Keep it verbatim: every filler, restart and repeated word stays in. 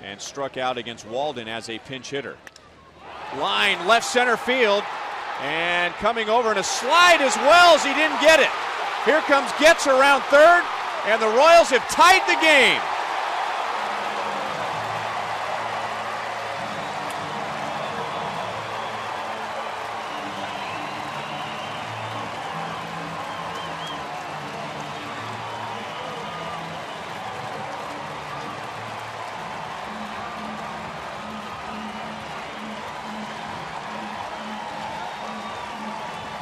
and struck out against Walden as a pinch hitter. Line left center field, and coming over in a slide as well as he didn't get it. Here comes Getz around third, and the Royals have tied the game.